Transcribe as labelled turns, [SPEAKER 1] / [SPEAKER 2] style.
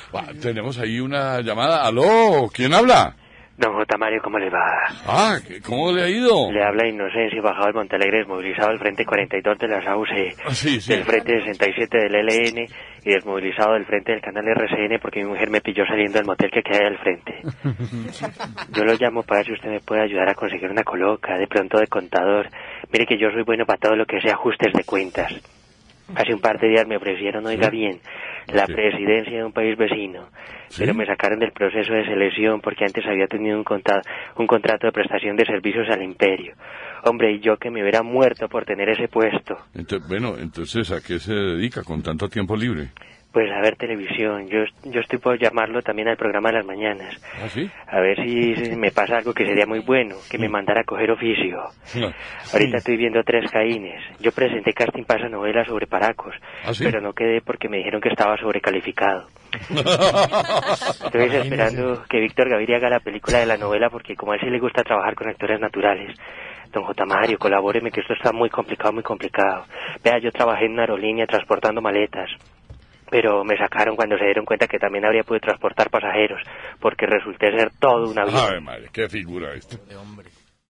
[SPEAKER 1] Tenemos ahí una llamada. ¿Aló? ¿Quién habla?
[SPEAKER 2] Don J. Mario, ¿cómo le va?
[SPEAKER 1] ¿Cómo le ha ido?
[SPEAKER 2] Le habla Inocencia, bajado del Montalegre, desmovilizado del Frente 42 de las AUC,
[SPEAKER 1] Sí.
[SPEAKER 2] del Frente 67 del LN y desmovilizado del Frente del Canal RCN porque mi mujer me pilló saliendo del motel que queda ahí al frente. Yo lo llamo para ver si usted me puede ayudar a conseguir una coloca, de pronto de contador. Mire que yo soy bueno para todo lo que sea ajustes de cuentas. Hace un par de días me ofrecieron, oiga bien, la presidencia de un país vecino, pero me sacaron del proceso de selección porque antes había tenido un contrato de prestación de servicios al imperio. Hombre, y yo que me hubiera muerto por tener ese puesto.
[SPEAKER 1] Entonces, ¿a qué se dedica con tanto tiempo libre?
[SPEAKER 2] Pues a ver televisión. Yo estoy por llamarlo también al programa de las mañanas.
[SPEAKER 1] ¿Ah, sí?
[SPEAKER 2] A ver si me pasa algo que sería muy bueno, que me mandara a coger oficio. Ahorita estoy viendo Tres Caínes. Yo presenté casting para esa novela sobre Paracos, pero no quedé porque me dijeron que estaba sobrecalificado. Estoy esperando que Víctor Gaviria haga la película de la novela porque como a él sí le gusta trabajar con actores naturales. Don J. Mario, colabóreme que esto está muy complicado. Vea, yo trabajé en una aerolínea transportando maletas, pero me sacaron cuando se dieron cuenta que también habría podido transportar pasajeros, porque resulté ser todo un avión.
[SPEAKER 1] Ay, madre, qué figura esto.